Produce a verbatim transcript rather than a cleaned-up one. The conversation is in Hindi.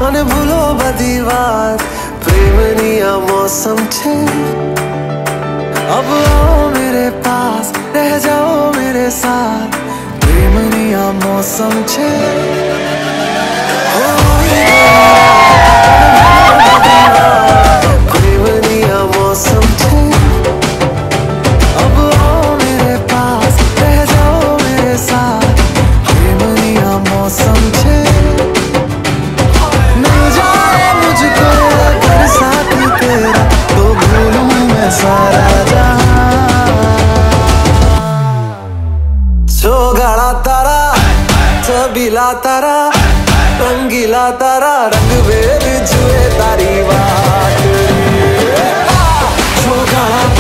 અને ભૂલો બધી વાત પ્રેમની આ मौसम છે अब आओ मेरे पास रह जाओ मेरे साथ प्रेमनी आ मौसम छे प्रेमनी आ मौसम छे अब आओ मेरे पास रह जाओ मेरे साथ प्रेमनी आ मौसम छे मिल जाए मुझको अगर साथ तेरा तो भूलूं मैं सारा गाड़ा तारा छबीला तारा रंगीला तारा रंग बेर जुए तारी बात जो गाड़ा